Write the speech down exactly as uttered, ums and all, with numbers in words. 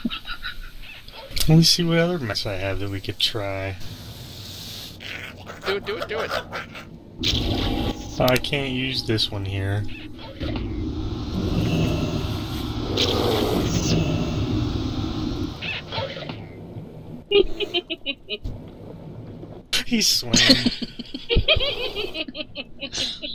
Let me see what other mess I have that we could try. Do it, do it, do it. Oh, I can't use this one here. He's swinging.